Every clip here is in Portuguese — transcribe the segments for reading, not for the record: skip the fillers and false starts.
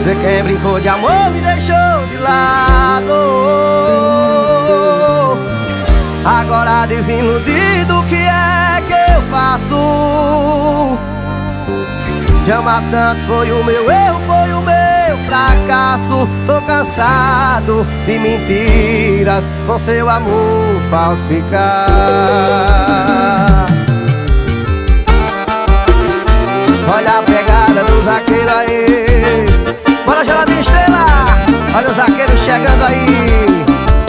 você quem brincou de amor me deixou de lado. Agora desiludido, o que é que eu faço? Te amar tanto foi o meu erro, foi o meu fracasso. Tô cansado de mentiras, com seu amor falsificar. Olha a pegada do zagueiro aí. Bora, geladinha estrela. Olha o zagueiro chegando aí.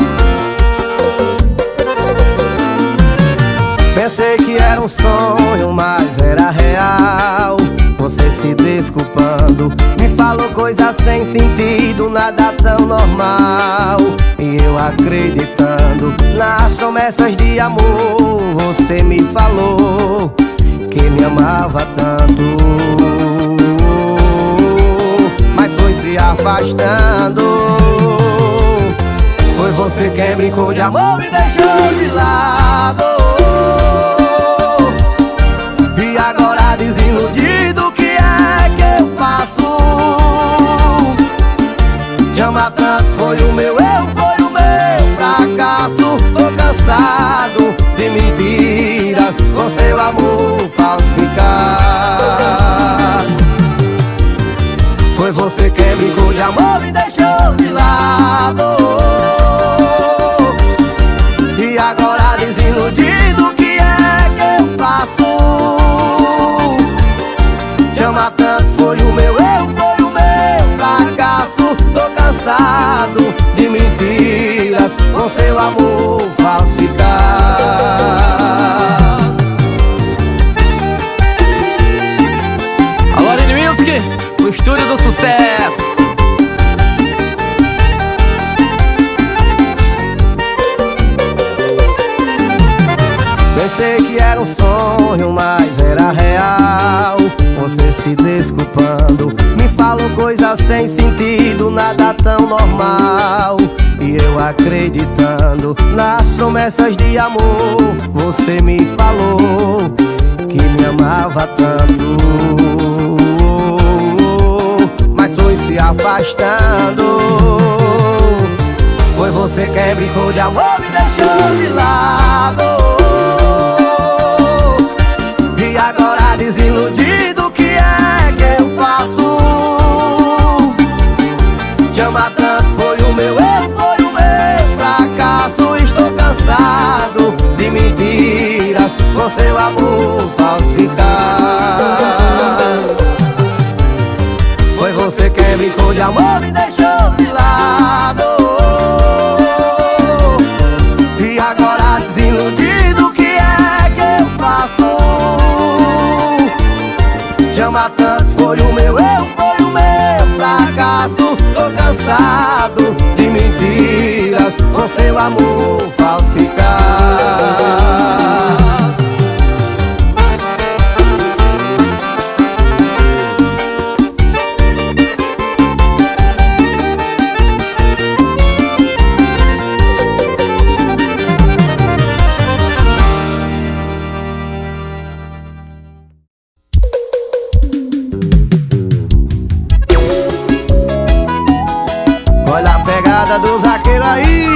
Pensei que era um sonho, mas era real. Você se desculpando, me falou coisas sem sentido, nada tão normal. E eu acreditando nas promessas de amor, você me falou que me amava tanto, mas foi se afastando. Foi você quem brincou de amor, me deixou de lado. E agora desiludido, o que é que eu faço? Te amar tanto foi o meu erro, foi o meu fracasso. Tô cansado de mentiras, com seu amor falsificar. Foi você quem brincou de amor, me deixou de lado. E agora desiludido, o que é que eu faço? Te amar tanto foi o meu erro, foi o meu fracasso. Tô cansado de mentiras, com seu amor falsificar. Alô, Aline Music, o estúdio do sucesso. Pensei que era um sonho, mas era real. Você se desculpando, me falou coisas sem sentido, nada tão normal. E eu acreditando nas promessas de amor, você me falou que me amava tanto, mas foi se afastando. Foi você quem brincou de amor, me deixou de lado. E agora desiludido, o que é que eu faço? Te amar tanto foi o meu erro, foi o meu fracasso. Estou cansado de mentiras, com seu amor falsificar. Foi você quem brincou de amor, me deixou de lado. E agora desiludido, o que é que eu faço? Te amar tanto foi o meu erro, foi o meu fracasso. Tô cansado de mentiras, com seu amor falsificar. Olha a pegada do zagueiro aí.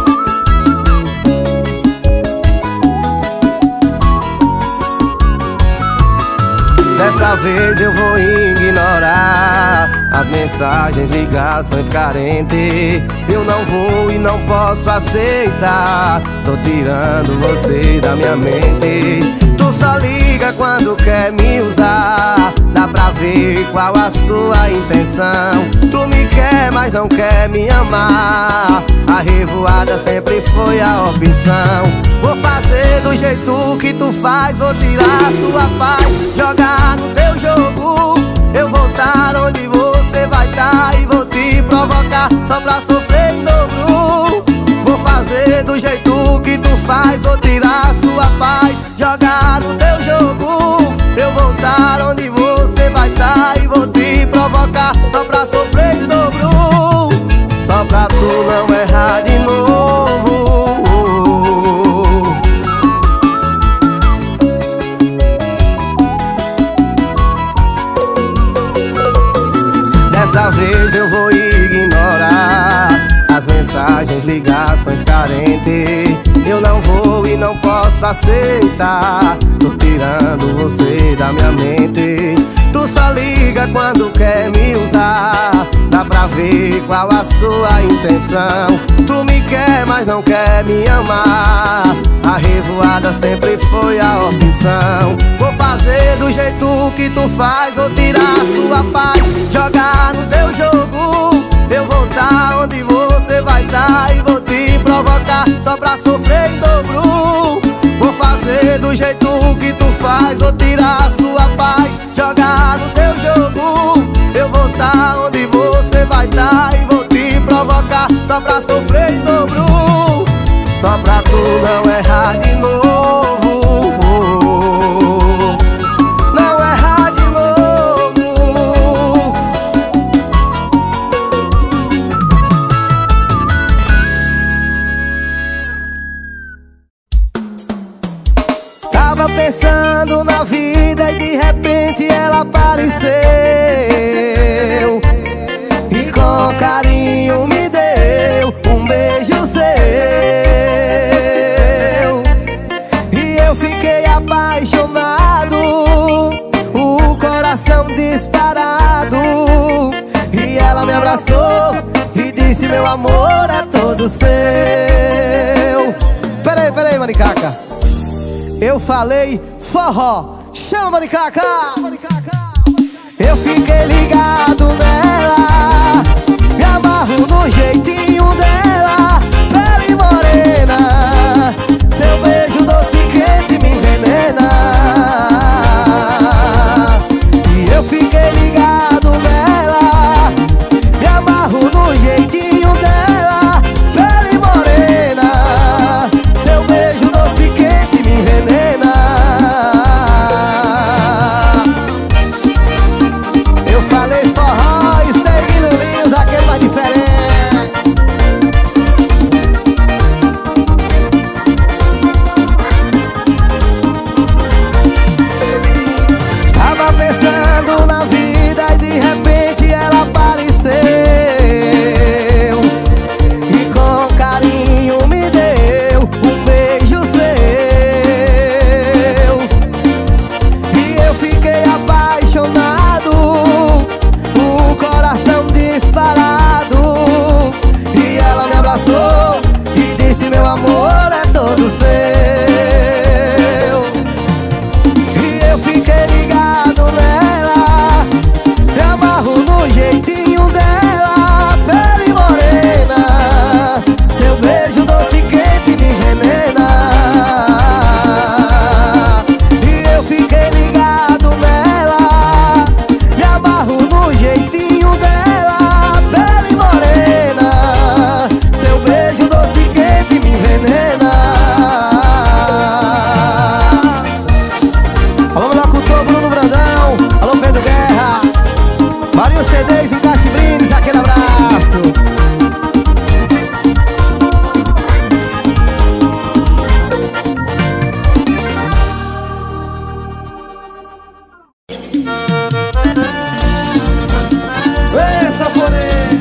Dessa vez eu vou ignorar as mensagens, ligações carentes. Eu não vou e não posso aceitar. Tô tirando você da minha mente. Tu só liga quando quer me usar. Dá pra ver qual a sua intenção. Tu me quer, mas não quer me amar. A revoada sempre foi a opção. Vou fazer do jeito que tu faz. Vou tirar sua paz, jogar no teu jogo. Eu vou estar onde você vai estar e vou te provocar só pra sofrer em dobro. Vou fazer do jeito que tu faz. Vou tirar sua paz, jogar no teu jogo. Eu vou estar onde você vai estar e vou te provocar só pra sofrer em dobro, só pra tu não errar de novo. Dessa vez mensagens, ligações carentes. Eu não vou e não posso aceitar. Tô tirando você da minha mente. Tu só liga quando quer me usar. Dá pra ver qual a sua intenção. Tu me quer, mas não quer me amar. A revoada sempre foi a opção. Vou fazer do jeito que tu faz. Vou tirar sua paz, jogar no teu jogo. Eu vou tá onde você vai tá e vou te provocar só pra sofrer em dobro. Vou fazer do jeito que tu faz. Vou tirar sua paz, jogar no teu jogo. Eu vou tá onde você vai tá e vou te provocar só pra sofrer em dobro. Só pra tu não errar de novo. Não errar de novo. Tava pensando na vida e de repente ela apareceu e com carinho me deu um beijo seu. E eu fiquei apaixonado, o coração disparado. E ela me abraçou e disse: meu amor é todo seu. Peraí, Maricaca. Eu falei forró, chama Maricaca. Eu fiquei ligado nela, me amarro no jeitinho dela. Pele morena, seu beijo doce quente me envenena. E eu fiquei ligado nela, me amarro no jeitinho dela. Pele morena, seu beijo doce quente me envenena. Eu falei forró e seguindo linhos, aquele mais diferente. Tava pensando na vida e de repente ela apareceu e com carinho me deu um beijo seu. E eu fiquei apaixonado, o coração disparado. E ela me abraçou e disse: meu amor é todo seu. E eu fiquei ligado nela, me amarro no jeitinho dela. Pele morena, seu beijo doce quente me envenena. E eu fiquei ligado nela, me amarro no jeitinho dela. Pele morena, seu beijo doce quente me envenena. Alô, meu locutor Bruno Brandão, alô Pedro Guerra, Marinho CDs em Caxibrindes, aquele abraço. Ei, Safonê!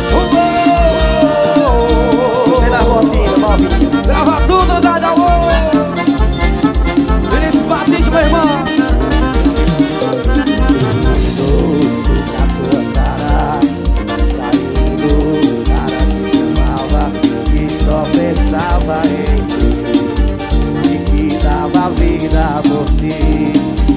Sei lá, botinha. Grava tudo, Dada Amor. Vinícius Batista, meu irmão. Só pensava em ti e que dava a vida por ti.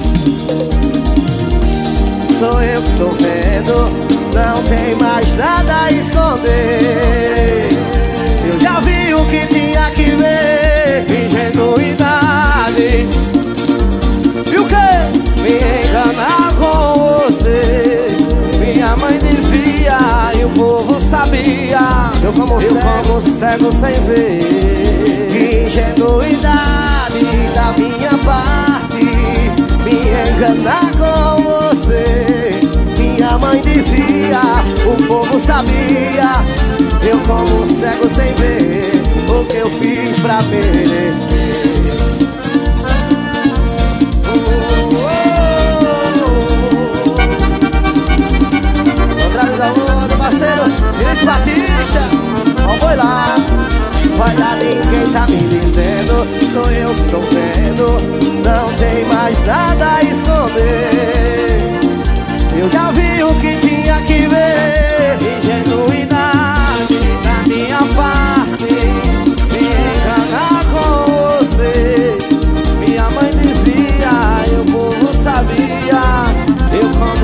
Sou eu que tô vendo, não tem mais nada a esconder. Eu já vi o que tinha que ver, ingenuidade. E o que? Me enganar com você. Minha mãe dizia e o povo sabia. Eu como cego sem ver. Ingenuidade da minha parte, me enganar com você. Minha mãe dizia, o povo sabia. Eu como cego sem ver o que eu fiz pra merecer. Andrade da Onda, parceiro Vinícius Batista, ó, boi lá.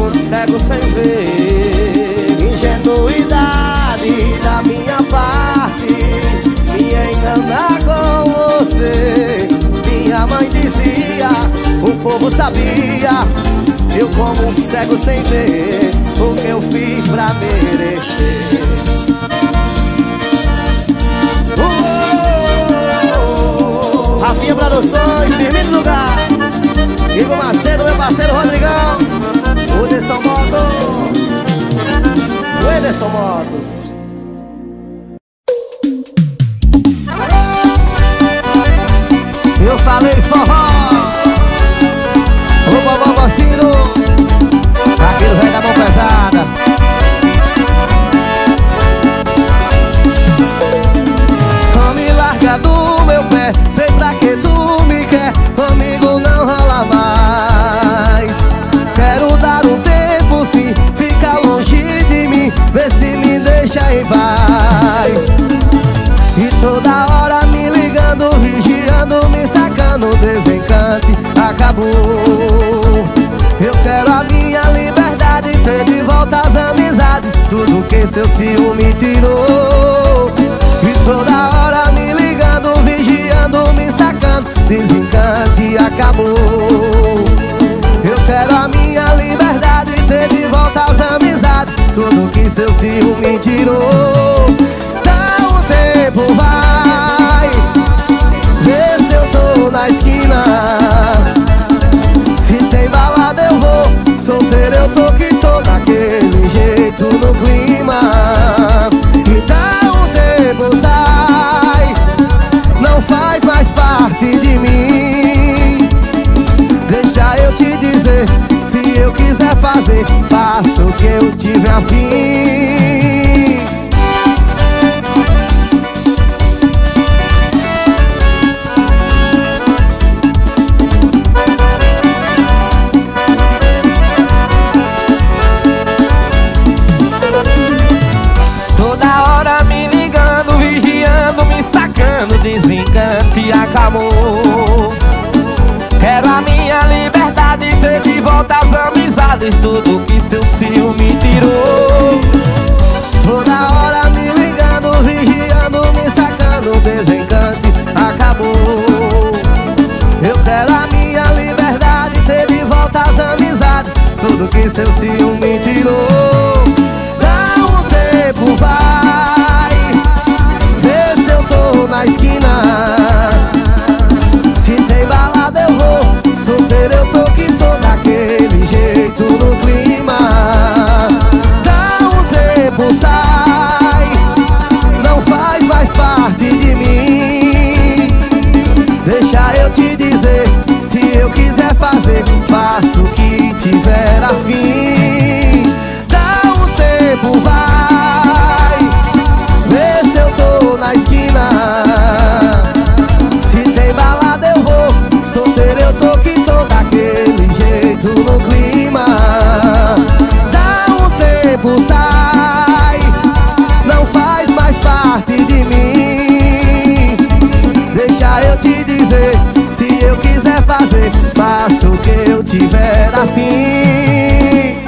como cego sem ver. Ingenuidade da minha parte, me enganar com você. Minha mãe dizia, o povo sabia. Eu como cego sem ver o que eu fiz pra merecer. Rafinha Produções, firme no lugar. Igor Macedo, meu parceiro Rodrigão. O Ederson Motos. O Ederson Motos. Eu falei forró. O Bobó Bocino, aquele velho da mão pesada. Só me larga do meu pé, sei pra que tu me quer. Comigo não rola mais. Quero dar um tempo sim, fica longe de mim, vê se me deixa em paz. E toda hora me ligando, vigiando, me sacando, desencante, acabou. Eu quero a minha liberdade, ter de volta as amizades, tudo que seu ciúme tirou. E toda hora me ligando, vigiando, me sacando, desencante, acabou. Eu quero a minha liberdade, ter de volta as amizades, tudo que seu ciúme tirou. Dá um tempo, vai, vê se eu tô na esquina. Se tem balada eu vou, solteiro eu tô que tô daquele jeito no clima. E dá um tempo, sai, não faz mais parte de mim. Deixa eu te dizer, se eu quiser fazer, faço o que eu tiver a fim. Desencante, acabou. Quero a minha liberdade, ter de volta as amizades, tudo que seu ciúme tirou. Toda hora me ligando, vigiando, me sacando, desencante, acabou. Eu quero a minha liberdade, ter de volta as amizades, tudo que seu ciúme tirou. Dá um tempo, vai, vê se eu tô na esquina. Se tem balada eu vou, solteiro eu tô que tô daquele jeito no clima. Dá um tempo, sai, não faz mais parte de mim. Deixa eu te dizer, se eu quiser fazer, faço o que tiver a fim. Dá um tempo, vai, vê se eu tô na esquina. Se tem balada eu vou, solteiro eu tô que tô daquele jeito no clima. Dá um tempo, sai, não faz mais parte de mim. Deixa eu te dizer, se eu quiser fazer, faço o que eu tiver a fim.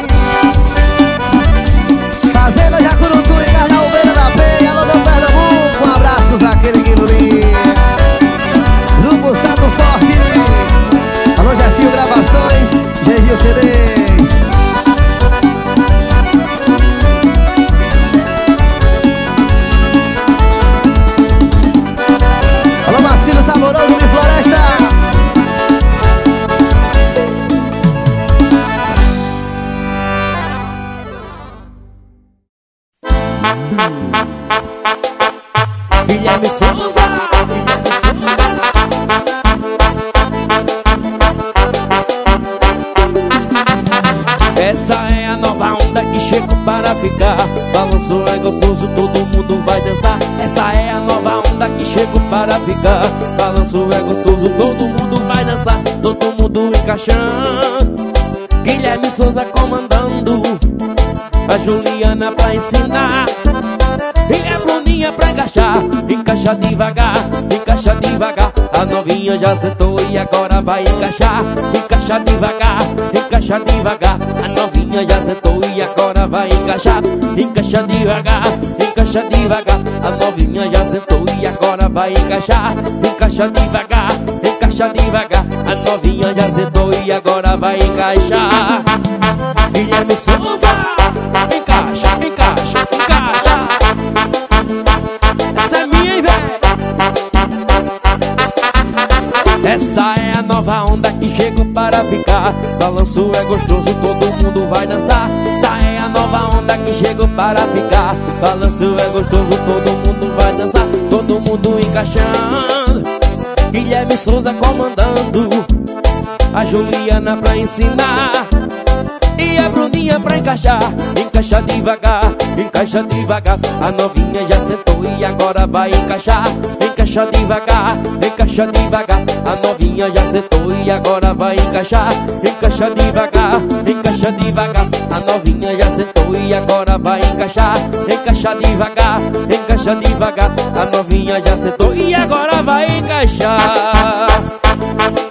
Fazenda Jacurutu e Carnaúbeira da Penha, alô meu Pernambuco, um abraço aquele guinulinho. Grupo Santo Forte, alô Jefinho Gravações, Gezinho CDs. Alô Marcelo Saboroso de Floresta. Guilherme Souza. Essa é a nova onda que chegou para ficar. Balanço é gostoso, todo mundo vai dançar. Essa é a nova onda que chegou para ficar. Balanço é gostoso, todo mundo vai dançar. Todo mundo encaixando. Guilherme Souza comandando, a Juliana pra ensinar. E a Bruninha novinha pra encaixar. Encaixa devagar, encaixa devagar. A novinha já sentou e agora vai encaixar. Encaixa devagar, encaixa devagar. A novinha já sentou e agora vai encaixar. Encaixa devagar, encaixa devagar. A novinha já sentou e agora vai encaixar. Encaixa devagar, encaixa devagar. A novinha já sentou e agora vai encaixar. Guilherme Souza, encaixa, encaixa, encaixa. Essa é minha, hein, velho? Essa é a nova onda que chegou para ficar. Balanço é gostoso, todo mundo vai dançar. Essa é a nova onda que chegou para ficar. Balanço é gostoso, todo mundo vai dançar. Todo mundo encaixando, Guilherme Souza comandando, a Juliana pra ensinar e a Bruninha pra encaixar. Encaixa devagar, encaixa devagar. A novinha já sentou e agora vai encaixar. Encaixa devagar, encaixa devagar. A novinha já sentou e agora vai encaixar. Encaixa devagar, encaixa devagar. A novinha já sentou e agora vai encaixar. Encaixa devagar, encaixa devagar. A novinha já sentou e agora vai encaixar.